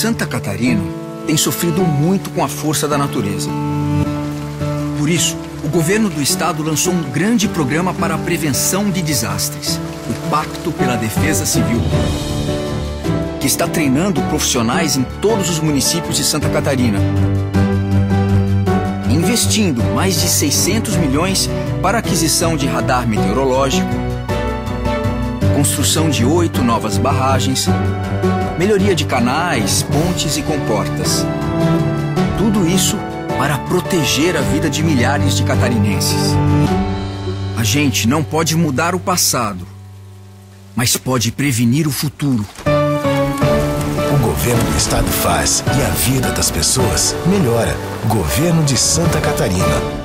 Santa Catarina tem sofrido muito com a força da natureza. Por isso, o governo do estado lançou um grande programa para a prevenção de desastres, o Pacto pela Defesa Civil, que está treinando profissionais em todos os municípios de Santa Catarina, investindo mais de 600 milhões para a aquisição de radar meteorológico, construção de 8 novas barragens, melhoria de canais, pontes e comportas. Tudo isso para proteger a vida de milhares de catarinenses. A gente não pode mudar o passado, mas pode prevenir o futuro. O governo do estado faz e a vida das pessoas melhora. Governo de Santa Catarina.